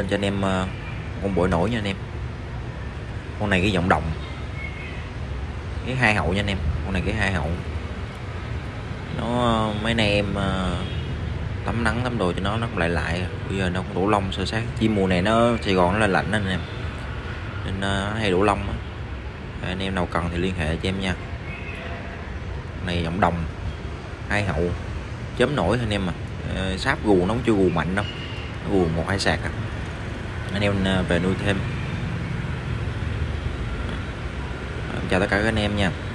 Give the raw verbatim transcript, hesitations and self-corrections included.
cho anh em uh, con bội nổi nha anh em. Con này cái giọng đồng, cái hai hậu nha anh em. Con này cái hai hậu nó mấy nay em uh, tắm nắng tắm đồ cho nó nó cũng lại lại. Bây giờ nó cũng đổ lông sơ sát. Chim mùa này nó Sài Gòn nó là lạnh anh em, nên uh, nó hay đổ lông á. Anh em nào cần thì liên hệ cho em nha. Này giọng đồng hai hậu chấm nổi anh em. Mà à, sáp gù nó cũng chưa gù mạnh đâu, nó gù một hai sạc à. Anh em về nuôi thêm. Chào tất cả các anh em nha.